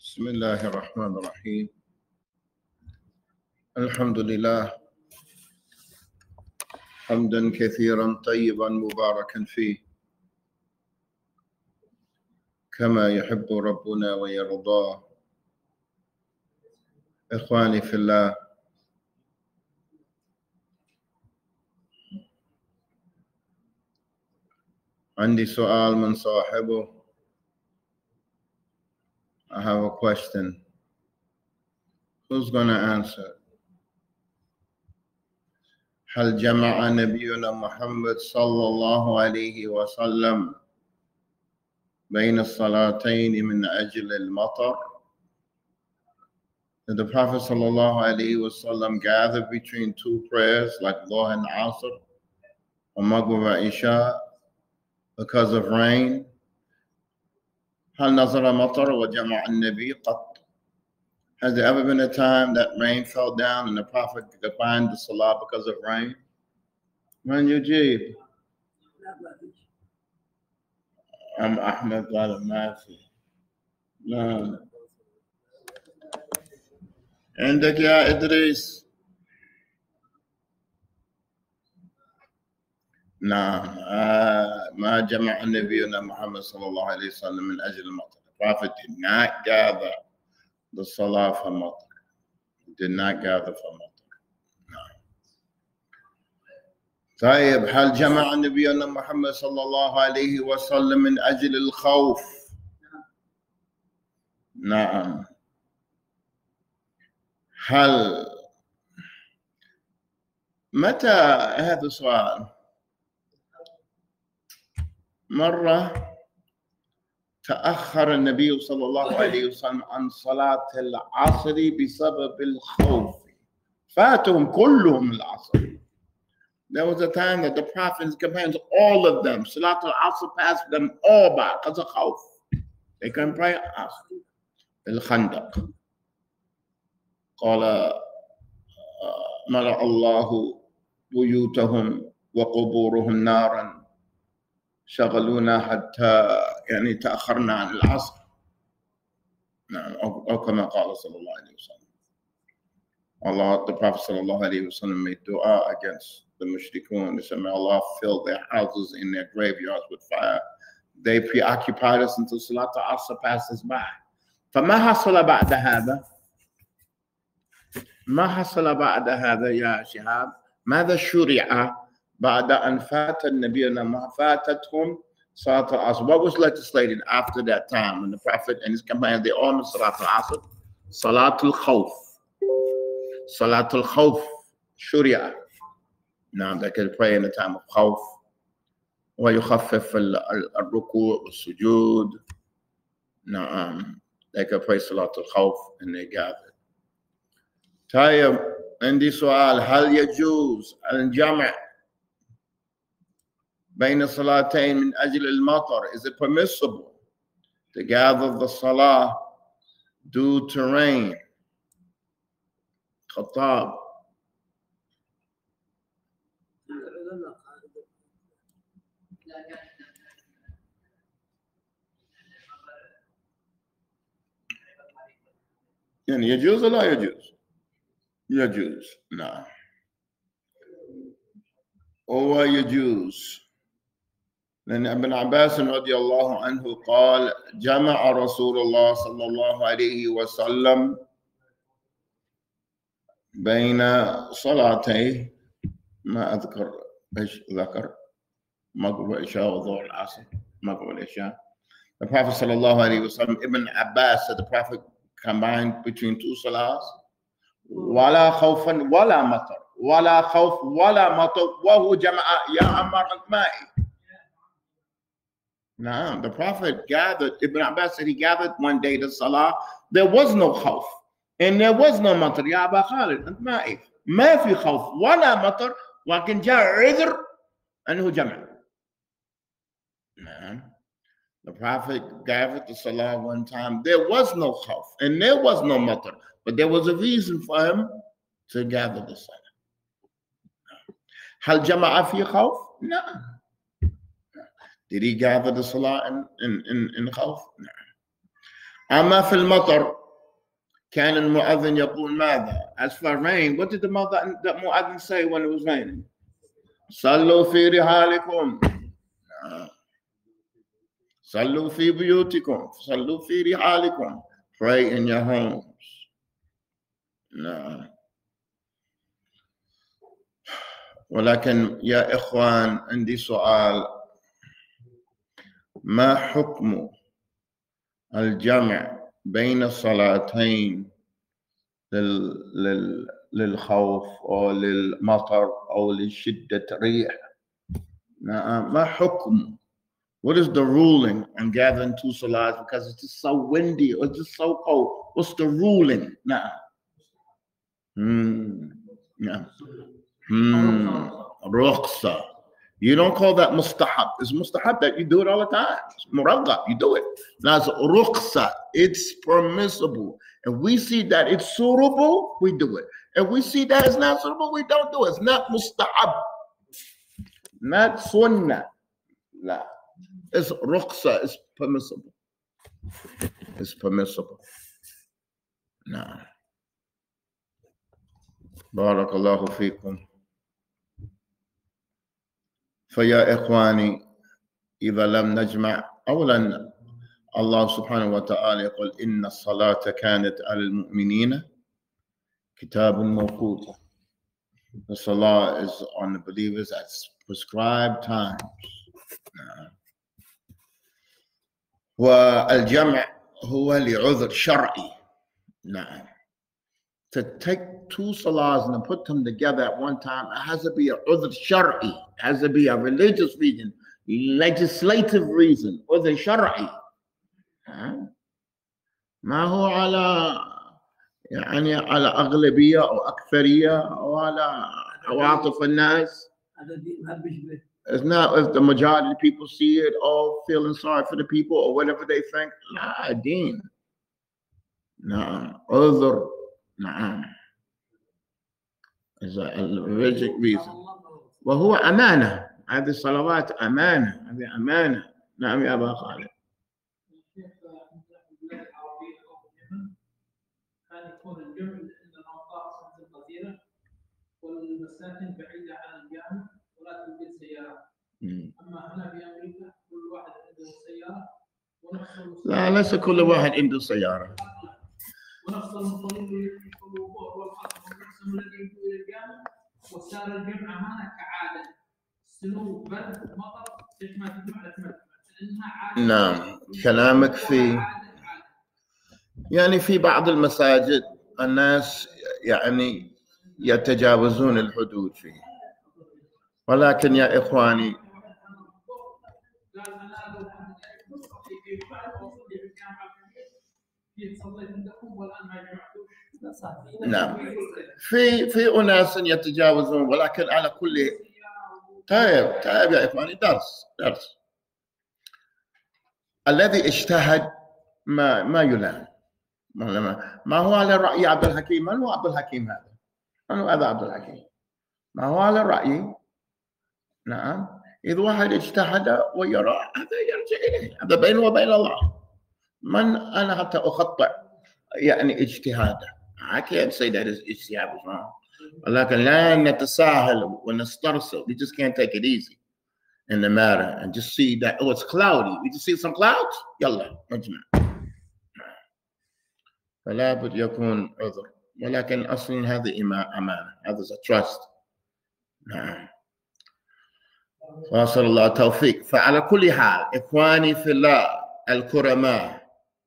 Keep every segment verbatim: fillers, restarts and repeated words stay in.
بسم الله الرحمن الرحيم. الحمد لله حمدا كثيرا طيبا مباركا فيه كما يحب ربنا ويرضاه. إخواني في الله، عندي سؤال من صاحبه. I have a question. Who's going to answer? هل جمع نبينا محمد صلى الله عليه وسلم بين الصلاتين من أجل المطر? Did the Prophet صلى الله عليه وسلم gather between two prayers like Dhuhr and Asr or Maghrib and Isha because of rain? هل نزل مطر وجمع النبي قط? Has there ever been a time that rain fell down and the Prophet combined the Salah because of rain? من يجيب؟ أم أحمد قال ما في. نعم. عندك يا إدريس؟ نعم. آه ما جمع نبينا محمد صلى الله عليه وسلم من أجل المطر. The Prophet did not gather the Salah for matar. He did not gather for matar. No. طيب هل جمع نبينا محمد صلى الله عليه وسلم من أجل الخوف؟ نعم. هل متى هذا السؤال؟ مرة تأخر النبي صلى الله عليه وسلم عن صلاة العصر بسبب الخوف. فاتهم كلهم العصر. There was a time that the Prophet and his companions, all of them, Salat al-Asr passed them all by because of khawf. They couldn't pray Asr. الخندق. قال ملأ الله بيوتهم وقبورهم نارا شغلونا حتى يعني تأخرنا عن العصر. نعم. أو كما قال صلى الله عليه وسلم. Allah, the Prophet صلى الله عليه وسلم made dua against the mushrikun. They said, may Allah fill their houses and their graveyards with fire. They preoccupied us until Salat al-Asr passes by. فما حصل بعد هذا؟ ما حصل بعد هذا يا شهاب؟ ماذا شرع بعد أن فات النبي ما فاتتهم صلاة العصر? What was legislated after that time when the Prophet and his companions, they all knew Salat al-Asr? Salat al-Khawf. Salat al-Khawf شرع. Now they could pray in the time of khawf. ويخفف الركوع والسجود. نعم. They could pray Salat al-Khawf and they gathered. طيب عندي سؤال. هل يجوز الجمع بين الصلاتين من أجل المطر? Is it permissible to gather the salah due to rain? خطاب. يعني يجوز ولا يجوز؟ يجوز. نعم. هو يجوز. لأن ابن عباس رضي الله عنه قال جمع رسول الله صلى الله عليه وسلم بين صلاتي ما أذكر إيش ذكر مغرب العشاء وظهر العصر مغرب العشاء. The Prophet صلى الله عليه وسلم, Ibn Abbas said the Prophet combined between two salahs. ولا خوفا ولا مطر ولا خوف ولا مطر وهو جمع يا عمار مائي. No, the Prophet gathered, Ibn Abbas said he gathered one day the salah. There was no khawf and there was no matar. Ya Aba Khalid, أنت مائي. ما في خوف ولا مطر ولكن جاء عذر أنه جمع. No. The Prophet gathered the salah one time. There was no khawf and there was no matar, but there was a reason for him to gather the salah. هل جمع في خوف؟ No. Did he gather the salah in, in, in, in khawf? No. أما في المطر كان المؤذن يقول ماذا؟ As for rain, what did the mu'adhin say when it was raining? صلوا في رحالكم. صلوا في بيوتكم. صلوا في رحالكم. Pray in your homes. نعم. ولكن يا إخوان عندي سؤال. ما حكم الجمع بين الصلاتين لل... لل... للخوف أو للمطر أو لشدة الريح؟ نعم. ما حكم? What is the ruling on gathering two salats because it's just so windy or just so cold? What's the ruling? نعم. Hmm. Yeah. Hmm. رخصة. You don't call that mustahab. It's mustahab that you do it all the time. It's muraghab. You do it. Now it's rukhsa. It's permissible. If we see that it's suitable, we do it. If we see that it's not suitable, we don't do it. It's not mustahab. Not sunnah. No. It's rukhsa. It's permissible. It's permissible. No. Barakallahu feekum. فيا إخواني إذا لم نجمع أولا الله سبحانه وتعالى يقول إن الصلاة كانت على المؤمنين كتاب موقوتا. The salah is on the believers at prescribed times. والجمع هو لعذر شرعي. نعم. To take two salahs and put them together at one time, it has to be a udhr shar'i. It has to be a religious reason, legislative reason, udhr shar'i. ما هو على يعني على أغلبية أو أكثرية أو على عواطف الناس. It's not if the majority of the people see it all feeling sorry for the people or whatever they think. Nah, deen. Nah, udhr. نعم. is a religious reason. وهو أمانة. هذه الصلوات أمانة. هذه أمانة. نعم يا أبا خالد. كان يكون الجمع لأن المنطقة قصيرة والمساكن بعيدة عن الجامع ولا توجد سيارات. أما هنا في أمريكا كل واحد عنده سيارة ونفس. لا ليس كل واحد عنده سيارة. ونفس المصلين الوضوء والحق ونفس الذي يقول الجامع وصار الجمعة هنا كعادة سنو برد مطر ايش ما تجمع لك مدفع. نعم كلامك في يعني في بعض المساجد الناس يعني يتجاوزون الحدود فيه. ولكن يا إخواني نعم في في أناس يتجاوزون ولكن على كل طيب طيب يا إخواني درس درس الذي اجتهد ما ما يلام. ما هو على رأي عبد الحكيم؟ من هو عبد الحكيم هذا؟ من هو هذا عبد الحكيم؟ ما هو على رأيي. نعم إذا واحد اجتهد ويرى هذا يرجع إليه. هذا بينه وبين الله. من أنا حتى أخطئ يعني اجتهاده. I can't say that his ijtihad was wrong. ولكن لا نتساهل ونسترسل. We just can't take it easy in the matter and just see that oh it's cloudy. We just see some clouds. يلا نجمع. فلا بد يكون عذر. ولكن أصلا هذه أمانة. هذا is a trust. نعم. وصل الله توفيق. فعلى كل حال إخواني في الله الكرماء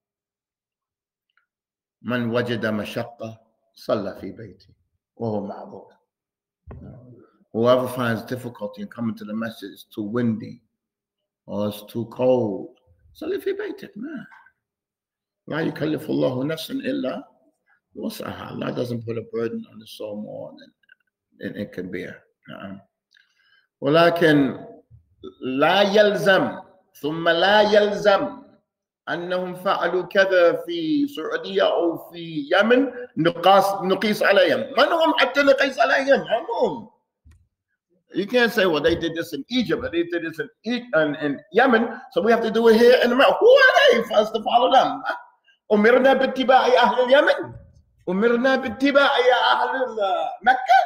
من وجد مشقة صلى في بيته وهو معذور. Whoever finds difficulty in coming to the masjid, it's too windy or it's too cold, صلي في بيتك. ما لا يكلف الله نفسا إلا وسعها. Allah doesn't put a burden on the soul more than it can bear. نعم. ولكن لا يلزم ثم لا يلزم أنهم فعلوا كذا في السعودية أو في اليمن نقاس نقيس عليهم. من هم حتى نقيس عليهم؟ هم. You can't say, well, they did this in Egypt, but they did this in, in, in Yemen, so we have to do it here in America. Who are they for us to follow them? أمرنا باتباع أهل اليمن؟ أمرنا باتباع أهل مكة؟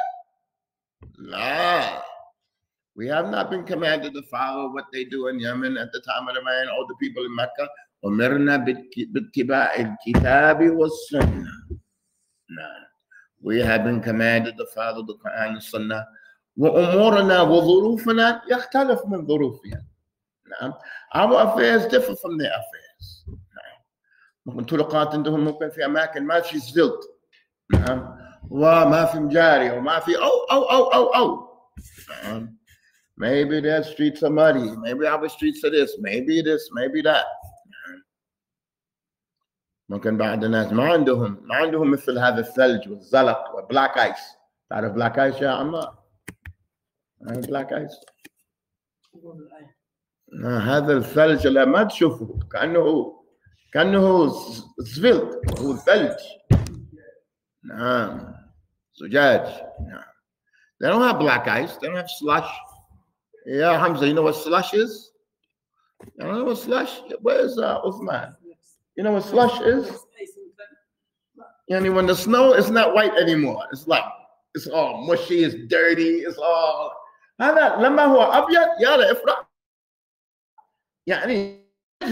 لا. We have not been commanded to follow what they do in Yemen at the time of the man or the people in Mecca. أمرنا باتباع الكتاب والسنة. No. We have been commanded to follow the Quran and Sunnah. وأمورنا وظروفنا يختلف من ظروفنا. نعم. Our affairs differ from their affairs. نعم. ممكن طرقات عندهم ممكن في أماكن ما في زلط. نعم. وما في مجاري وما في أو أو أو أو أو. نعم. Maybe their streets are muddy. Maybe our streets are this. Maybe this. Maybe that. ممكن بعض الناس ما عندهم ما عندهم مثل هذا الثلج والزلق وبلاك ايس. تعرف بلاك ايس يا عمار؟ بلاك ايس. هذا الثلج اللي ما تشوفه كأنه كأنه زفلت هو ثلج. نعم زجاج. نعم. They don't have black ice. They don't have slush. Yeah, Hamza, you know what slush is? You know what slush? Where's uh, Uthman? You know what slush is? Yani when the snow is not white anymore, it's like it's all mushy, it's dirty, it's all. هذا لما هو أبيض يلا افرح. يعني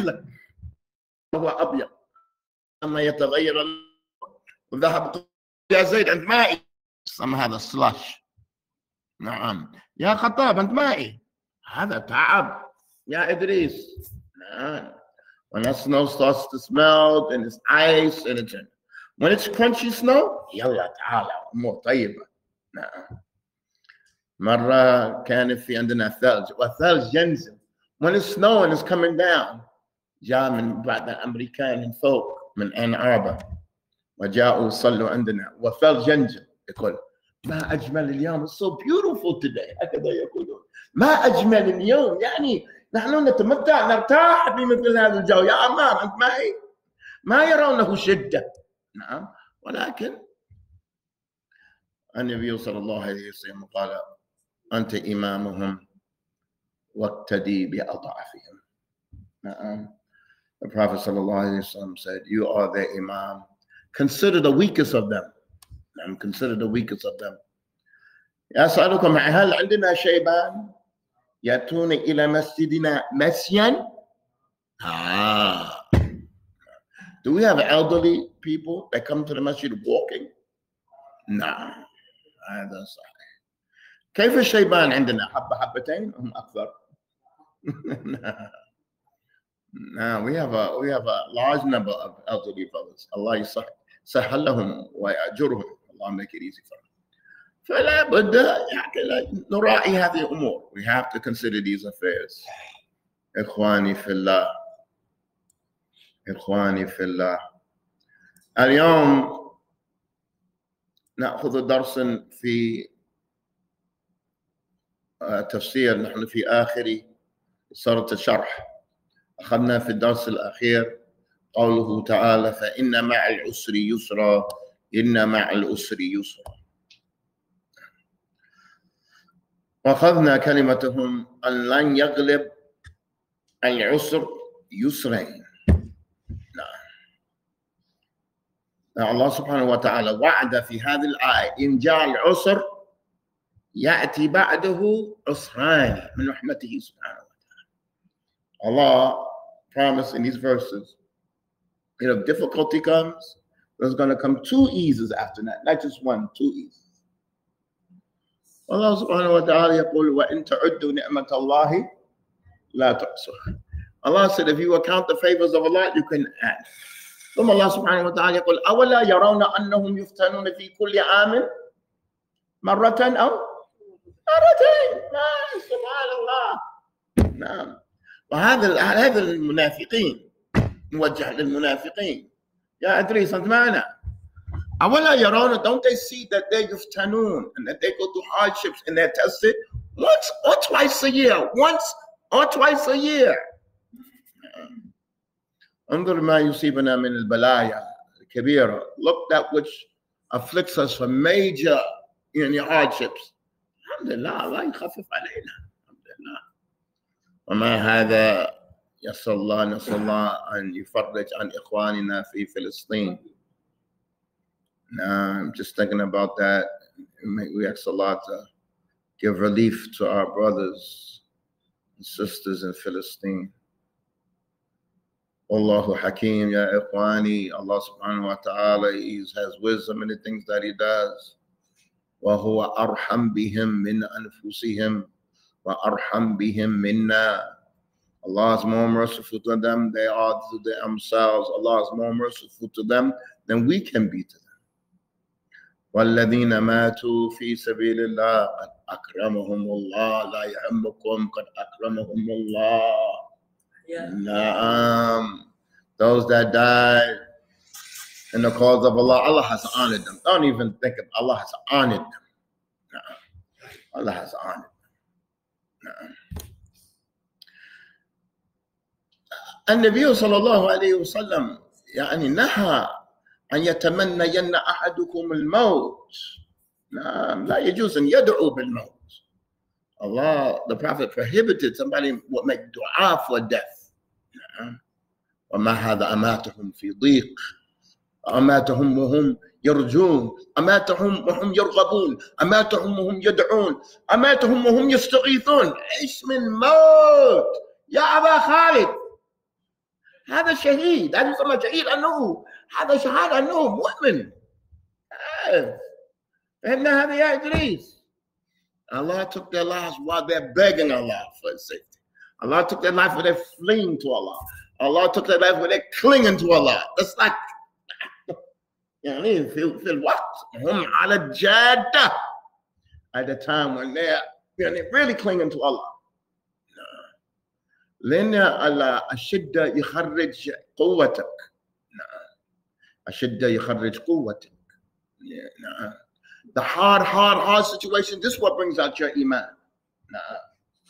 هو أبيض لما يتغير وذهب يا زيد أنت مائي. سمى هذا slush. نعم. يا خطاب أنت مائي. هذا تعب يا إدريس. نعم. When that snow starts to smell and it's ice and it's when it's crunchy snow, يلا تعالى أمور طيبة. نعم. مرة كان في عندنا ثلج والثلج ينزل. When it's snowing it's coming down. جاء من بعض الأمريكان من فوق من أن أربعة وجاءوا صلوا عندنا والثلج ينزل يقول ما أجمل اليوم. It's so beautiful today. هكذا يقولون. ما أجمل اليوم يعني نحن نتمتع نرتاح بمثل هذا الجو. يا عمار أنت معي؟ ما يرونه شدة. نعم. ولكن النبي صلى الله عليه وسلم قال أنت إمامهم واقتدي بأضعفهم. نعم. The Prophet صلى الله عليه وسلم said, you are their imam. Consider the weakest of them. نعم. Consider the weakest of them. أسألكم هل عندنا شيبان يأتون إلى مسجدنا مسيا؟ Ah. Do we have elderly people that come to the masjid walking? No. هذا صحيح. كيف الشيبان عندنا؟ حبة حبتين هم أكثر. No. No, we have a we have a large number of elderly brothers. Allah يسهل لهم ويأجرهم. Allah make it easy for them. فلا بد يعني نراعي هذه الأمور. We have to consider these affairs. إخواني في الله. إخواني في الله. اليوم نأخذ درسا في تفسير. نحن في آخر سورة الشرح. أخذنا في الدرس الأخير قوله تعالى فإن مع العسر يسرا إن مع العسر يسرا. وأخذنا كلمتهم أن لن يغلب العسر يسرين. نعم. الله سبحانه وتعالى وعد في هذه الآية إن جاء العسر يأتي بعده عسران من رحمته سبحانه وتعالى. Allah promised in these verses, you know, if difficulty comes, there's going to come two eases after that, not just one, two eases. Allah subhanahu wa ta'ala يقول وإن تعدوا نعمة الله لا تحصوها. Allah said if you account the favors of Allah you can add. ثم الله سبحانه وتعالى يقول أولا يرون أنهم يفتنون في كل عام مرة أو مرتين. سبحان الله. نعم. وهذا هذا المنافقين موجه للمنافقين. يا إدريس أنت معنا. أولا يرون, don't they see that they يفتنون and that they go through hardships and they're tested once or twice a year, once or twice a year. انظر ما يصيبنا من البلايا الكبيرة. Look at which afflicts us from major يعني hardships. الحمد لله الله يخفف علينا. الحمد لله. وما هذا يسأل الله نسأل الله أن يفرج عن إخواننا في فلسطين. Now, I'm just thinking about that. We ask Allah to give relief to our brothers and sisters in Palestine. Allahu Hakim, ya ikhwani. Allah subhanahu wa ta'ala, He has wisdom in the things that He does. وَهُوَ أَرْحَمْ بِهِمْ مِنْ أَنفُسِهِمْ وَأَرْحَمْ بِهِمْ مِنَّا. Allah is more merciful to them, they are to themselves. Allah is more merciful to them than we can be to them. وَالَّذِينَ مَاتُوا فِي سَبِيلِ اللَّهِ قَدْ أَكْرَمَهُمُ اللَّهُ لَا يَهَمُّكُمْ قَدْ أَكْرَمَهُمُ اللَّهُ. Naam. Those that died in the cause of Allah, Allah has honored them. Don't even think of it. Allah has honored them. Naam. Allah has honored them. النبي صلى الله عليه وسلم يعني نهى أن يتمنين أحدكم الموت. نعم لا يجوز أن يدعو بالموت. Allah, the Prophet prohibited somebody would make dua for death. نعم. وما هذا أماتهم في ضيق أماتهم وهم يرجون أماتهم وهم يرغبون أماتهم وهم يدعون أماتهم وهم يستغيثون. إيش من موت يا أبا خالد؟ هذا شهيد، هذا يسمى شهيد أنه هذا شهادة أنه مؤمن. فهمنا هذا يا إدريس. Allah took their lives while they're begging Allah for His safety. Allah took their life while they're fleeing to Allah. Allah took their life while they're clinging to Allah. That's like يعني في في الوقت هم على الجادة at the time when they're يعني really clinging to Allah. لأن الشدة يخرج قوتك. نعم. الشدة يخرج قوتك. نعم. The hard, hard, hard situation, this is what brings out your iman. نعم.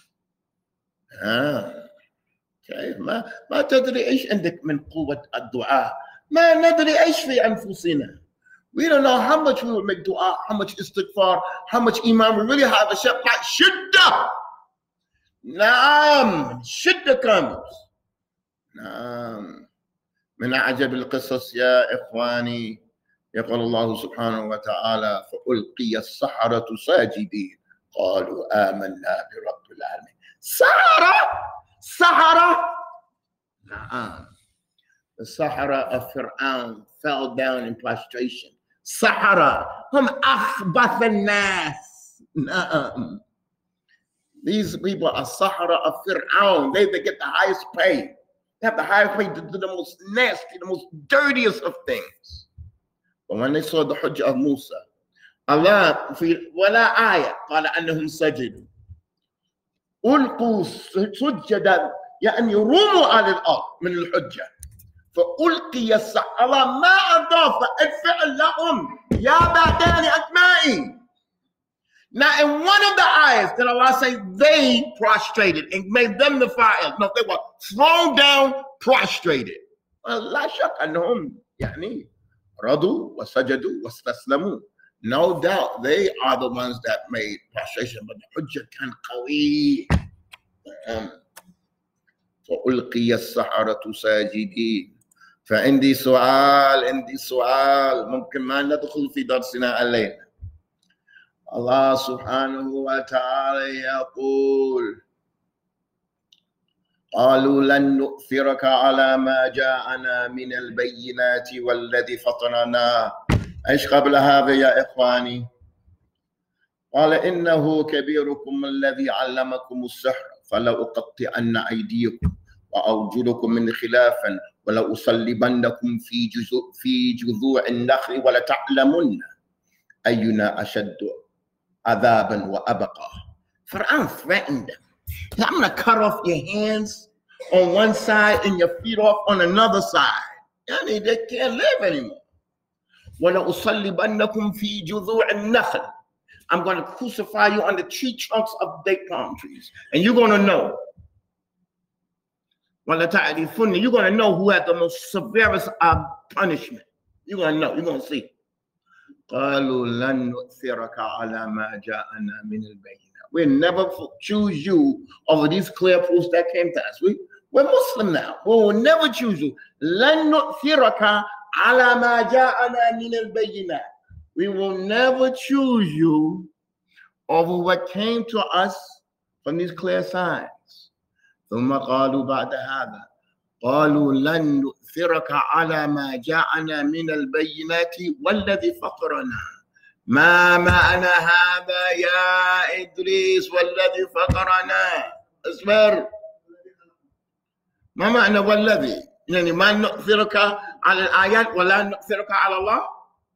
آه. كيف ما ما تدري إيش عندك من قوة الدعاء. ما ندري إيش في أنفسنا. We don't know how much we will make dua, how much istighfar, how much iman we really have. A shiddah. نعم شدة comes. نعم من أعجب القصص يا إخواني يقول الله سبحانه وتعالى فألقي السحرة ساجدين قالوا آمنا برب العالمين. سحرة سحرة. نعم the Sahara of Fir'aun fell down in prostration. Sahara هم أخبث الناس. نعم these people are Sahara of Fir'aun. They, they get the highest pay. They have the highest pay to do the most nasty, the most dirtiest of things. But when they saw the Hujjah of Musa, Allah, ولا آية قال أنهم سجدوا ألقوا سجدا يعني يروموا على الأرض من الحجة فألقي السحرة. الله ما أضاف الفعل لهم يا بعداني أسمائي. Now, in one of the ayahs, did Allah say they prostrated and made them the fire? No, they were thrown down, prostrated. لا شك أنهم يعني رضوا وسجدوا واستسلموا. No doubt they are the ones that made prostration, but the hujjah كان قوي. فألقي السحرة ساجدين. فعندي سؤال عندي سؤال ممكن ما ندخل في درسنا الليلة. Allah subhanahu wa ta'ala يقول قالوا لن نؤثرك على ما جاءنا من البينات والذي فطرنا. ايش قبل هذا يا اخواني؟ قال انه كبيركم الذي علمكم السحر فلأقطعن ايديكم وارجلكم من خلاف ولأصلبنكم في جذوع في جذوع النخل ولتعلمن اينا اشد عذابا وأبقى. Fir'aun threatened them. I'm going to cut off your hands on one side and your feet off on another side. I mean, they can't live anymore. وَلَأُصَلِّبَنَّكُمْ فِي جُذُوعِ النَّخْلِ. I'm going to crucify you on the tree trunks of date palm trees. And you're going to know. وَلَتَعْرِفُنَّ. You're going to know who had the most severest uh, punishment. You're going to know. You're going to see. قالوا لن نؤثرك على ما جاءنا من البينات. We'll never choose you over these clear proofs that came to us. We, We're Muslim now. We will never choose you. لن نؤثرك على ما جاءنا من البينات. We will never choose you over what came to us from these clear signs. ثم قالوا بعد هذا قالوا لن نؤثرك على ما جاءنا من البينات والذي فطرنا. ما معنى هذا يا إدريس والذي فطرنا؟ اصبر. ما معنى والذي؟ يعني ما نؤثرك على الآيات ولا نؤثرك على الله؟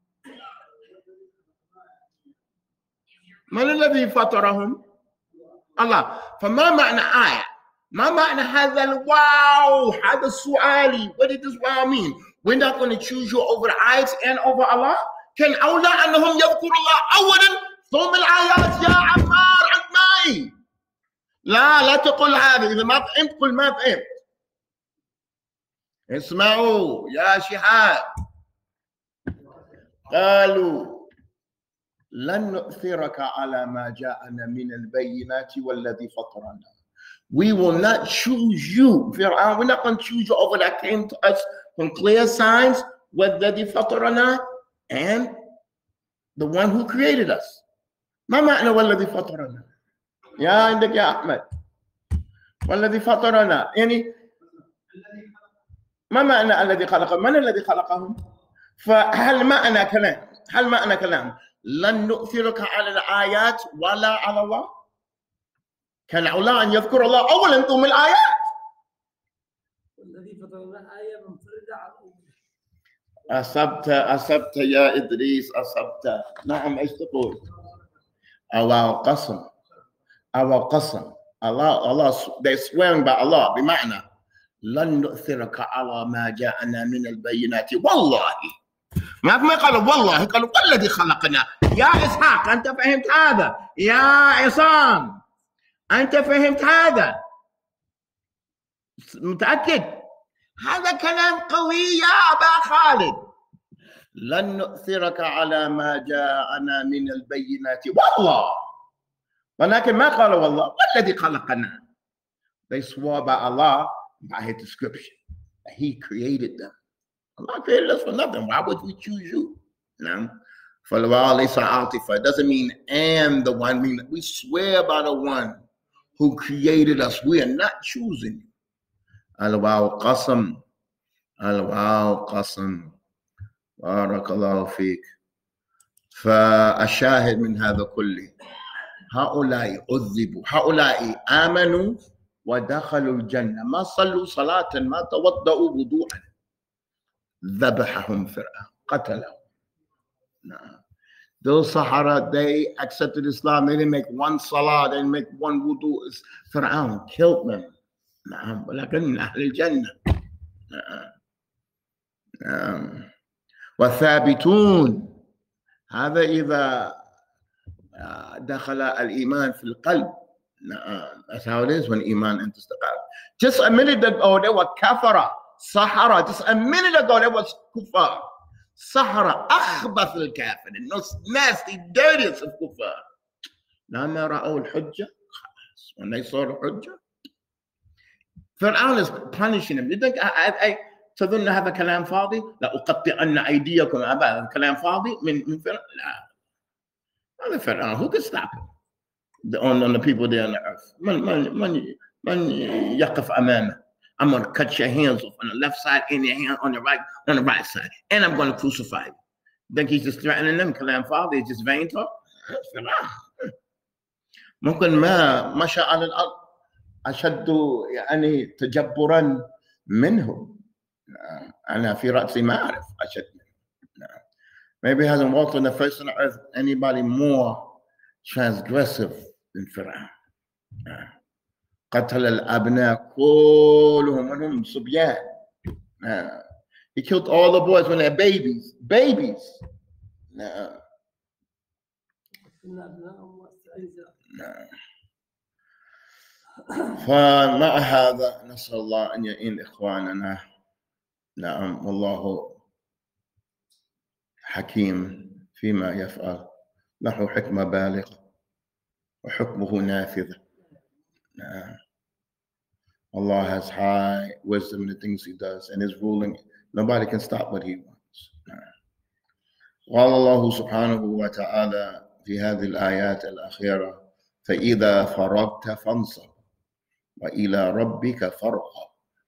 من الذي فطرهم؟ الله. فما معنى آية؟ ما معنى هذا الواو؟ هذا سؤالي. What does this wow mean? We're not going to choose you over the ayats and over Allah? كان أولى أنهم يذكروا الله أولا ثم الآيات يا عمار عدماي. لا لا تقول هذا. إذا ما فهمت قل ما فهمت. اسمعوا يا شهاب. قالوا لن نؤثرك على ما جاءنا من البينات والذي فطرنا. We will not choose you. We're not going to choose you over that came to us from clear signs والذي فطرنا and the one who created us. ما معنى والذي فطرنا؟ يا عندك يا أحمد. والذي فطرنا يعني ما معنى الذي خلقهم؟ من الذي خلقهم؟ فهل معنى كلام؟ هل معنى كلام لن نؤثرك على الآيات ولا على الله؟ كان أولى أن يذكر الله أولا ثم الآيات. والذي فطرنا آية منفردة على أصبت أصبت يا إدريس أصبت. نعم إيش تقول؟ أو قسم أو قسم الله الله they swearing by Allah بمعنى لن نؤثرك على ما جاءنا من البينات والله. ما ما قالوا والله قالوا والذي خلقنا. يا إسحاق أنت فهمت هذا؟ يا عصام أنت فهمت هذا؟ متأكد؟ هذا كلام قوي يا أبا خالد. لن نؤثرك على ما جاءنا من البينات والله. ولكن ما قالوا والله والذي خلقنا. They swore by Allah by his description that he created them. Allah created us for nothing. Why would we choose you? No. It doesn't mean and the one. Mean we swear by the one who created us. We are not choosing you. Al-Waw Qasam. Al-Waw Qasam. Barakallahu feek. فالشاهد من هذا كله هؤلاء عذبوا هؤلاء آمنوا ودخلوا الجنة ما صلوا صلاة ما توضؤوا وضوءا ذبحهم فرعون قتلهم. Nah. Those Sahara, they accepted Islam. They didn't make one salah, they didn't make one wudu. Fir'aun killed them. نعم ولكن من أهل الجنة. نعم. نعم. والثابتون هذا إذا دخل الإيمان في القلب. نعم. That's how it is when iman enters the qalb. Just a minute ago they were kafara, Sahara. Just a minute ago they was kuffar. Sahara, أخبث الكافر, the most nasty, dirtiest of kuffar. لما رأوا الحجة, when they saw the حجة, Fir'aun is punishing them. You think I, I, I تظن هذا كلام فاضي؟ لا أقطعن أيديكم أبدا. كلام فاضي من من فرعون؟ لا. هذا فرعون. Who could stop him? The, on, on the people there on the earth. من من من من يقف أمامه. I'm going to cut your hands off on the left side and your hand on the right, on the right side. And I'm going to crucify you. Think he's just threatening them? كلام فاضي. It's just vain talk. ممكن ما مشى على الأرض أشد يعني تجبرا منه. أنا في رأسي ما أعرف أشد منه. Maybe he hasn't walked on the face of the earth anybody more transgressive than Fir'aun. قتل الأبناء كلهم منهم صبيان. He killed all the boys when they're babies. Babies. No. No. فمع هذا نسأل الله أن يعين إخواننا. نعم والله حكيم فيما يفعل له حكمة بالغة وحكمه نافذة. نعم Allah has high wisdom in the things He does, and His ruling, nobody can stop what He wants. قال الله سبحانه وتعالى في هذه الآيات الأخيرة فإذا فرغت فانصب وإلى ربك فارغب.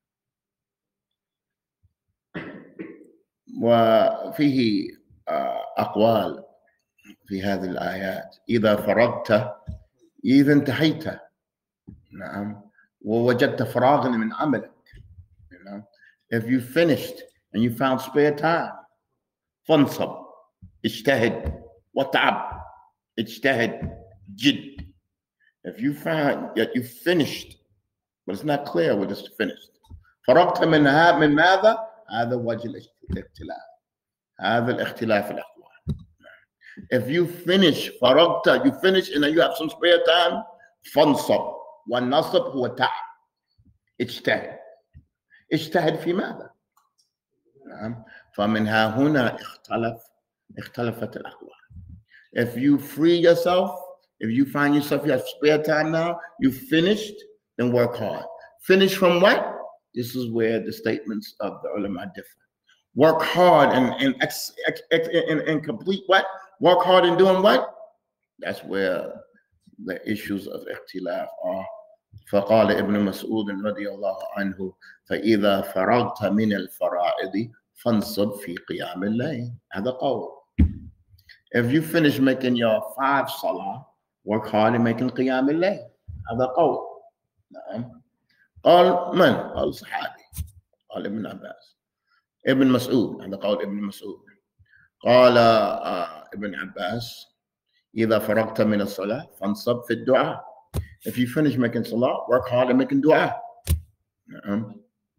وفيه أقوال في هذه الآيات. إذا فرغت، إذا انتهيت، نعم، ووجدت فراغا من عملك. You know? If you finished and you found spare time, فانصب، اجتهد وتعب، اجتهد جد. If you find that you finished, but it's not clear what is finished. فرغت من هذا من ماذا؟ هذا وجه الاختلاف. هذا الاختلاف الأقوال. If you finish فرغت, you finish and then you have some spare time, فانصب. والنصب هو تعب. اجتهد. اجتهد في ماذا؟ نعم. فمنها هنا اختلف اختلفت الأقوال. If you free yourself, if you find yourself you have spare time now, you finished, then work hard. Finish from what? This is where the statements of the ulama differ. Work hard and and, ex, ex, ex, and and complete what? Work hard in doing what? That's where the issues of اختلاف are. فقال ابن مسعود رضي الله عنه فإذا فرغت من الفرائض فانصب في قيام الليل. هذا قول. If you finish making your five salah, work hard in making قيام الليل. هذا قول. نعم. قال من؟ قال صحابي. قال ابن عباس. ابن مسعود. هذا قول ابن مسعود. قال آه ابن عباس إذا فرغت من الصلاة فانصب في الدعاء. If you finish making salah, work hard in making dua. نعم.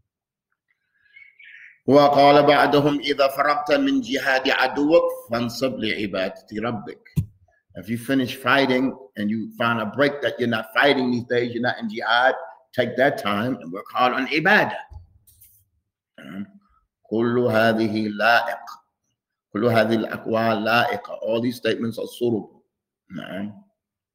وقال بعضهم إذا فرغت من جهاد عدوك فانصب لعبادة ربك. If you finish fighting and you find a break that you're not fighting these days, you're not in jihad, take that time and work hard on ibadah. كل هذه لائق. كل هذه الأقوال لائقة. All these statements are suitable. نعم.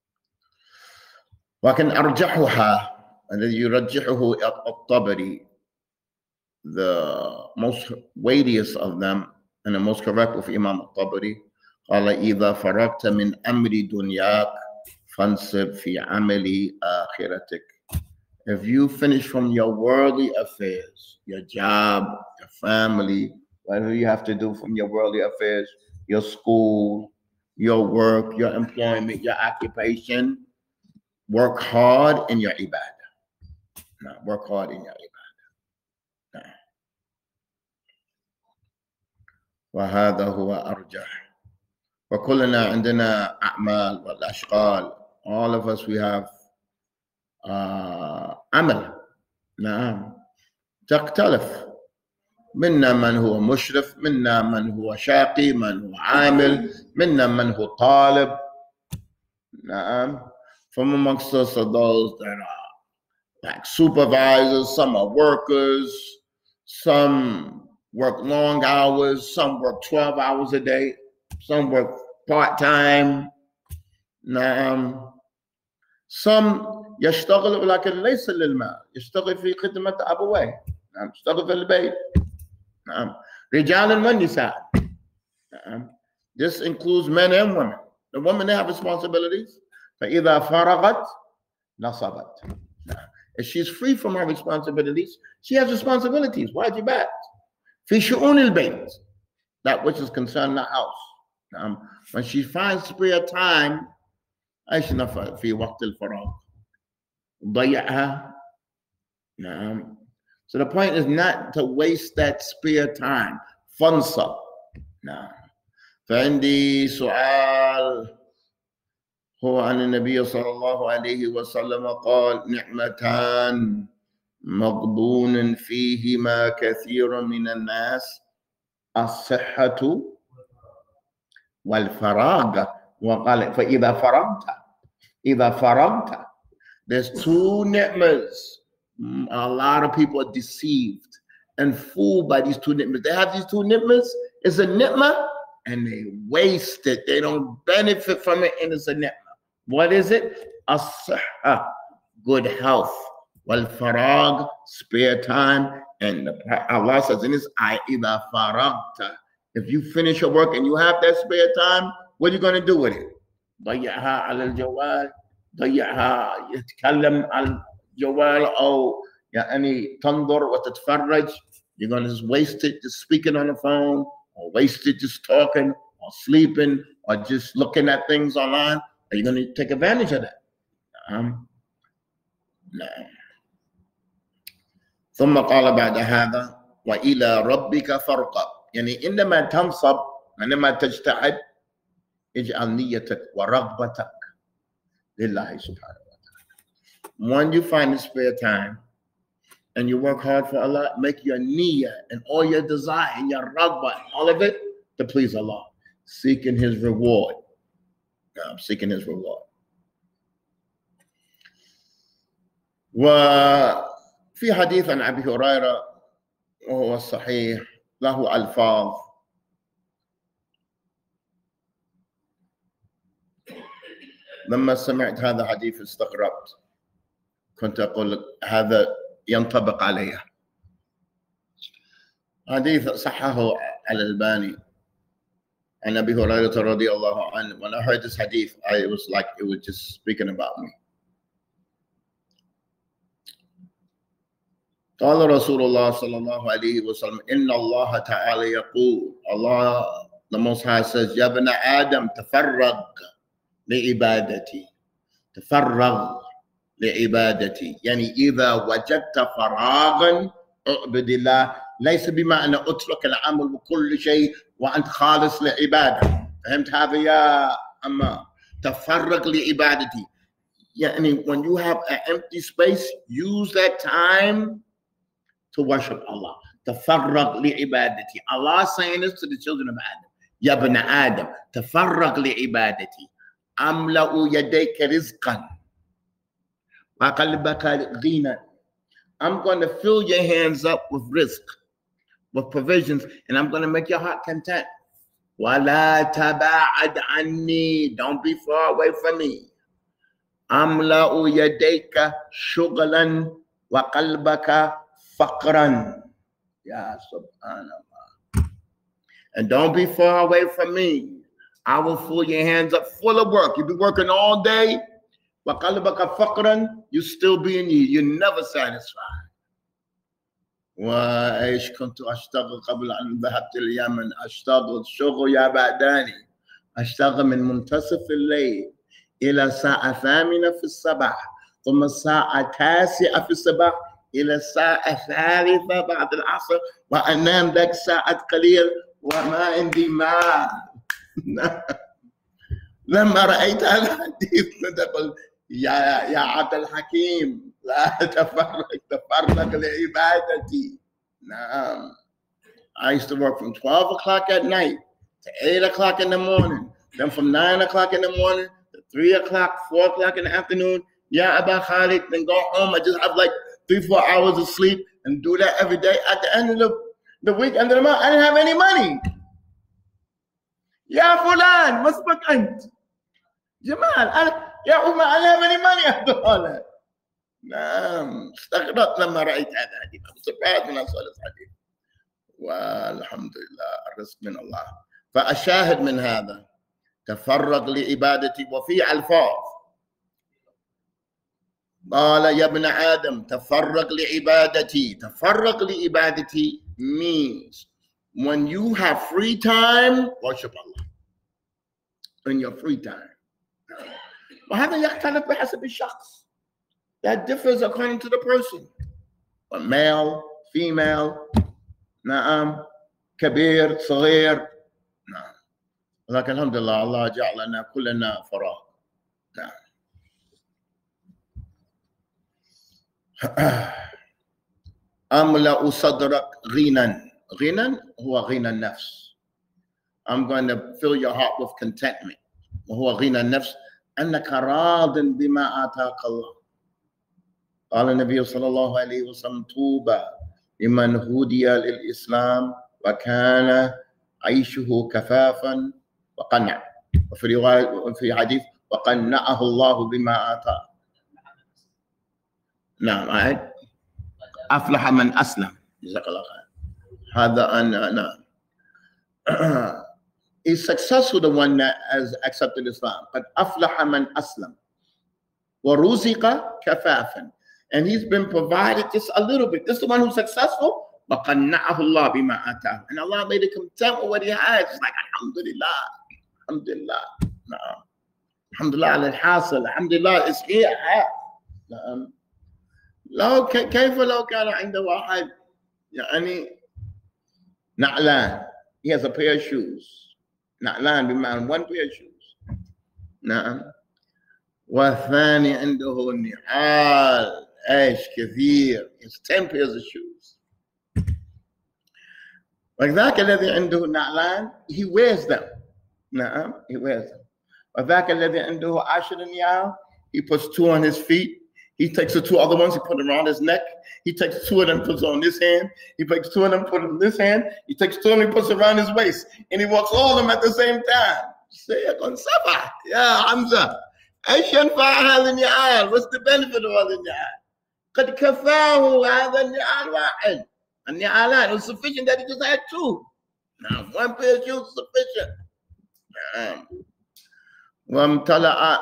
لكن أرجحها الذي يرجحه الطبري, the most weightiest of them and the most correct of Imam al-Tabari, قال إذا فرغت من أمر دنياك فانصب في عمل آخرتك. If you finish from your worldly affairs, your job, your family, whatever you have to do from your worldly affairs, your school, your work, your employment, your occupation, work hard in your ibadah. No, work hard in your ibadah. No. وهذا هو أرجح. وكلنا عندنا أعمال والأشغال. All of us, we have uh, عمل. نعم. تختلف. منا من هو مشرف، منا من هو شاقي، من هو عامل، منا من هو طالب. نعم. From amongst us are those that are like supervisors, some are workers, some work long hours, some work twelve hours a day, some work part-time. نعم. Some يشتغل ولكن ليس للمال، يشتغل في خدمة أبويه. نعم. يشتغل في البيت. نعم. رجال ونساء. نعم. This includes men and women. The women, they have responsibilities. فإذا فرغت نصبت. If she's free from her responsibilities, she has responsibilities. واجبات. في شؤون البيت, that which is concerned the house. Um, when she finds spare time, ايش نفعل في وقت الفراغ؟ ضيعها. نعم. So the point is not to waste that spare time. فانصب. نعم. فعندي سؤال هو أن النبي صلى الله عليه وسلم قال نعمتان مغبون فيهما كثير من الناس الصحة والفراغ. وقال فإذا فرغت إذا فرغت. There's two ni'mas. A lot of people are deceived and fooled by these two ni'mas. They have these two ni'mas. It's a ni'mah and they waste it. They don't benefit from it, and it's a ni'mah. What is it? As-sihha, good health. والفراغ, spare time. And Allah says in His ayah, إِذَا فَرَغْتَ, if you finish your work and you have that spare time, what are you going to do with it? ضيعها على الجوال, ضيعها يتكلم على الجوال أو يعني تنظر وتتفرج. You're going to just waste it just speaking on the phone, or waste it just talking or sleeping or just looking at things online. Are you going to take advantage of that? Um, no. ثم قال بعد هذا وإلى ربك فارغب. يعني إنما تنصب عندما تجتهد اجعل نيتك ورغبتك لله سبحانه وتعالى. When you find the spare time and you work hard for Allah, make your niyyah and all your desire and your raghbah, all of it to please Allah, seeking His reward. No, seeking His reward. وفي حديث عن أبي هريرة وهو الصحيح له ألفاظ لما سمعت هذا الحديث استغربت، كنت أقول هذا ينطبق عليه. حديث صححه الألباني عن أبي هريرة رضي الله عنه. When I heard this hadith, I was like it was just speaking about me. قال رسول الله صلى الله عليه وسلم إن الله تعالى يقول, Allah the Most High says, يا ابن آدم تفرغ لعبادتي. تفرغ لعبادتي يعني إذا وجدت فراغا اعبد الله، ليس بمعنى اترك العمل وكل شيء وأنت خالص لعبادة. فهمت هذا يا أما؟ تفرغ لعبادتي يعني when you have an empty space, use that time to worship Allah. تفرغ لعبادتي. Allah saying this to the children of Adam. يا ابن آدم تفرغ لعبادتي أملأ يديك رزقا وقلبك غنى. I'm going to fill your hands up with rizq, with provisions, and I'm going to make your heart content. ولا تباعد عني. Don't be far away from me. أملأ يديك شغلا وقلبك فقرا. Ya subhanallah. And don't be far away from me. I will fill your hands up full of work. You'll be working all day. وقلبك فقرا. You still be in need. You're never satisfied. وإيش كنت أشتغل قبل أن ذهبت اليمن. أشتغل شغل يا بعداني. أشتغل من منتصف الليل إلى الساعة الثامنة في الصباح، ثم الساعة التاسعة في الصباح إلى الساعة الثالثة بعد العصر، وأنام ذاك ساعة قليل وما عندي مال. لما رأيت هذا الحديث كنت أقول يا يا عبد الحكيم لا تفرق تفرق لعبادتي. نعم. I used to work from twelve o'clock at night to eight o'clock in the morning, then from nine o'clock in the morning to three o'clock, four o'clock in the afternoon. Yeah, Abba Khalid, then go home. I just have like three, four hours of sleep and do that every day. At the end of the, the week, end of the month, I didn't have any money. يا فلان مسبق أنت جمال أنا يا أمة I didn't have any money after all that. نعم استغربت لما رأيت هذا الحديث. I'm surprised when I saw this hadith. والحمد لله الرزق من الله. فالشاهد من هذا تفرغ لعبادتي. وفي ألفاظ قال يا ابن آدم تفرغ لعبادتي. تفرغ لعبادتي means when you have free time, worship Allah in your free time. وهذا يختلف بحسب الشخص. That differs according to the person. A male, female, نعم كبير صغير. نعم. لكن الحمد لله الله جعلنا كلنا فراغ. نعم. أملأ صدرك غنى. غنى هو غنى النفس. I'm going to fill your heart with contentment. وهو غنى النفس أنك راض بما آتاك الله. قال النبي صلى الله عليه وسلم طوبى لمن هدي للإسلام وكان عيشه كفافا وقنع. وفي رواية في حديث وقنعه الله بما آتاه. نعم أعد. أفلح من أسلم. جزاك الله خير. هذا أنا نعم. He's successful, the one that has accepted Islam. But أفلح من أسلم. ورزق كفافا. And he's been provided just a little bit. This is the one who's successful. وقنعه الله بما آتاه. And Allah made him content with what he has. It's like Alhamdulillah. Alhamdulillah. نعم. Alhamdulillah على الحاصل. Alhamdulillah is here. نعم. لو كيف لو كان عنده واحد يعني نعلان. He has a pair of shoes. نعلان بمعنى one pair of shoes. نعم. والثاني عنده النعال ايش كثير. It's ten pairs of shoes. وذاك الذي عنده النعلان he wears them. نعم he wears them. وذاك الذي عنده عشر نعال he puts two on his feet. He takes the two other ones, he put them around his neck. He takes two of them, puts on this hand. He takes two of them, put them in this hand. He takes two of them, he puts around his waist. And he walks all of them at the same time. Say it on Sabah. Yeah, Hamza. ايش ينفع هذا النعال؟ What's the benefit of هذا النعال؟ قد كفاه هذا النعال واحد. النعالان was sufficient that he just had two. Now one pair of shoes is sufficient. نعم. وامتلأ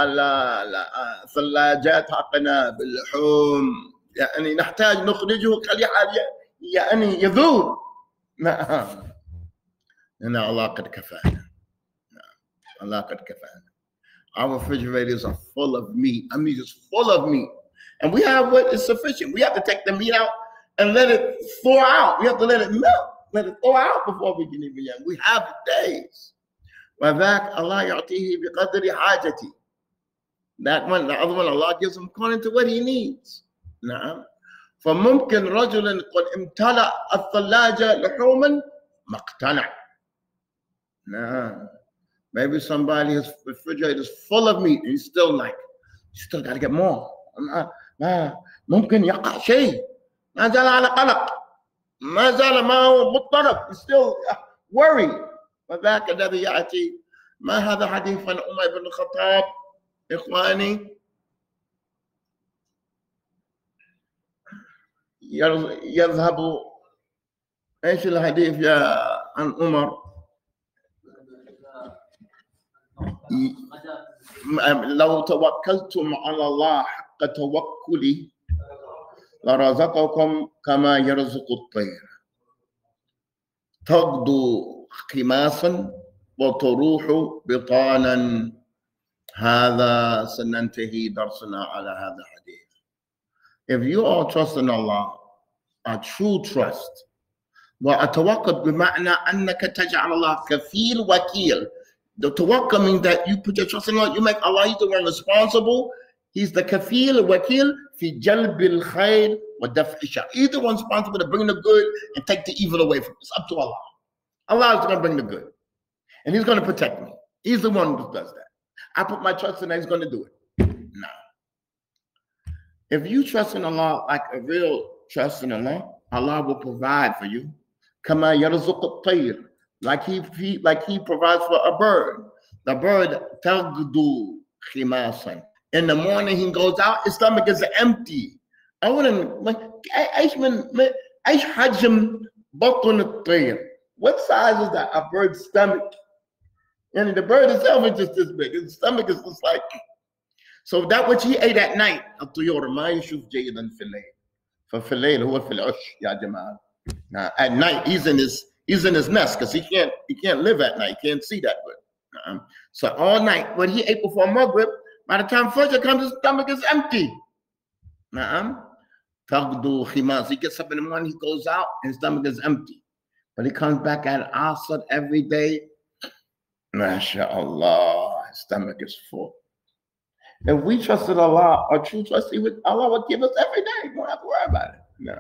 الثلاجات حقنا باللحوم. يعني نحتاج نخرجه كالحال يعني يذوب. نعم. إن الله قد كفانا. نعم. الله قد كفانا. Our refrigerators are full of meat. I mean, just full of meat. And we have what is sufficient. We have to take the meat out and let it thaw out. We have to let it melt, let it thaw out before we can even eat. We have days. وذاك الله يعطيه بقدر حاجتي. That one, the other one, Allah gives him according to what he needs. نعم. فممكن رجل قد امتلأ الثلاجة لحوما ما اقتنع. نعم. Maybe somebody his refrigerator is full of meat and he's still like, you still got to get more. ما ما ممكن يقع شيء. ما زال على قلق. ما زال ما هو مضطرب. He's still worried. وذاك الذي يأتي. ما هذا حديث عن عمر بن الخطاب إخواني. يذهب ايش الحديث يا عن عمر؟ لو توكلتم على الله حق توكلي لرزقكم كما يرزق الطير تغدو خماصا وتروح بطانا. هذا سننتهي درسنا على هذا الحديث. If you all trust in Allah, a true trust, وأتوكل بمعنى أنك تجعل الله كفيل وكيل. The tawakkul means that you put your trust in Allah, you make Allah, he's the one responsible. He's the kafil, wakil, fi jalbil khair wa daf'i shar. He's the one responsible to bring the good and take the evil away from us. It's up to Allah. Allah is going to bring the good. And he's going to protect me. He's the one who does that. I put my trust in that he's going to do it. No. If you trust in Allah like a real trust in Allah, Allah will provide for you. Kama yarzuq at-tayr. Like he, he like he provides for a bird. The bird tagdu khimasan. In the morning he goes out, his stomach is empty. I wouldn't like ايش من ايش حجم بطن الطير. What size is that? A bird's stomach. And the bird itself is just this big. His stomach is just like. So that which he ate at night, الطيور ما يشوف جيدا في الليل. ففي الليل هو في العش يا جماعة. Now at night he's in his He's in his nest because he can't he can't live at night. He can't see that good. Um, so all night, when he ate before Maghrib, by the time Fajr comes, his stomach is empty. Um, he gets up in the morning, he goes out, and his stomach is empty. But he comes back at Asr every day. MashaAllah, his stomach is full. If we trusted Allah, or true trust, he would, Allah would give us every day. You don't have to worry about it. No.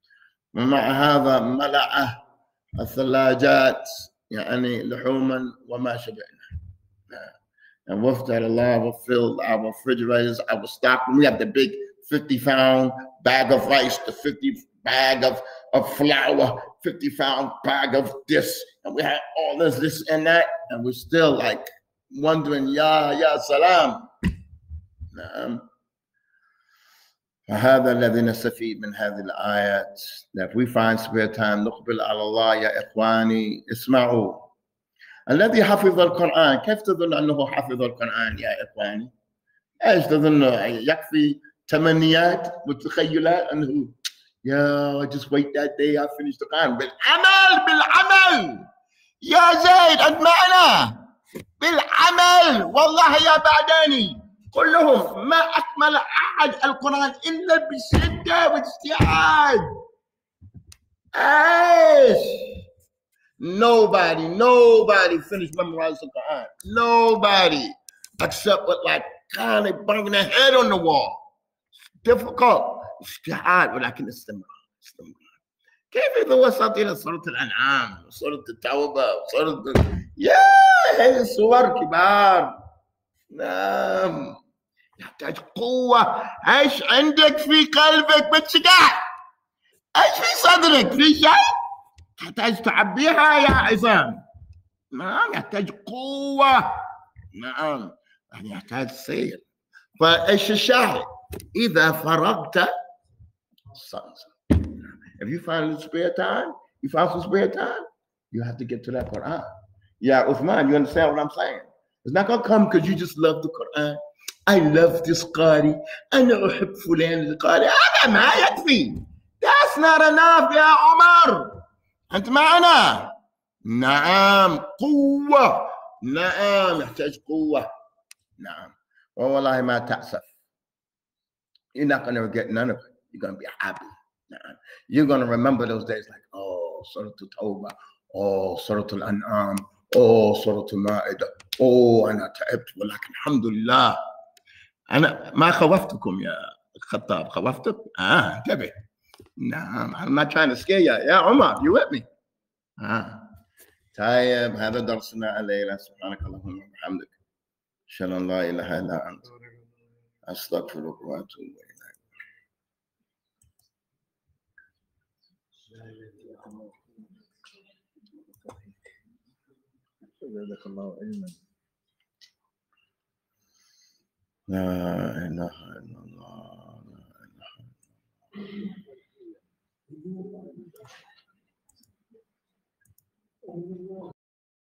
الثلاجات يعني لحوما وما شبعنا. And with that, Allah will fill our refrigerators, our stock. We have the big fifty pound bag of rice, the fifty bag of, of flour, fifty pound bag of this, and we have all this, this and that, and we're still like wondering, Ya, Ya Salam. Um, فهذا الذي نستفيد من هذه الآيات. That we find spare time نقبل على الله يا إخواني. اسمعوا، الذي حفظ القرآن، كيف تظن أنه حفظ القرآن يا إخواني؟ ايش تظن؟ يكفي تمنيات وتخيلات أنه يا just wait that day I finish the Quran. بالعمل، بالعمل يا زيد، أنت معنا بالعمل. والله يا بعداني كلهم ما أكمل أحد القرآن إلا بشدة واجتهاد. ايش؟ Nobody, nobody finished memorizing the Quran. Nobody, except with like kind of banging their head on the wall. Difficult. اجتهاد ولكن استمرار استمرار. كيف إذا وصلت إلى سورة الأنعام وسورة التوبة وسورة يا هذه صور كبار. نعم، يحتاج قوة. ايش عندك في قلبك بتشجع؟ ايش في صدرك؟ في شيء تحتاج تعبيها يا عصام. نعم، يحتاج قوة. نعم، يعني يحتاج سير. فايش الشاهد؟ إذا فرغت if you find spare time, you find some spare time, you have to get to that Quran. Yeah, Uthman, you understand what I'm saying? It's not gonna come because you just love the Quran. I love this Qari. أنا أحب فلان القارئ. هذا ما يكفي. That's not enough يا عمر. أنت معنا؟ نعم، قوة. نعم، يحتاج قوة. نعم، والله ما تأسف. You're not going to get none of it. You're going to be happy. You're going to remember those days like, oh, Surah Al-Tawbah, oh, Surah Al-An'am, oh, Surah Al-Ma'idah, oh, أنا تعبت ولكن الحمد لله. أنا ما خوفتكم يا خطاب، خوفتك؟ آه، انتبه. نعم، I'm not trying to scare you. يا عمر, you with me? آه. طيب، هذا درسنا الليلة. سبحانك اللهم وبحمدك. أشهد أن لا إله إلا أنت. أستغفرك وأتوب إليك. جزاك الله علما. لا إله إلا الله. لا إله إلا الله.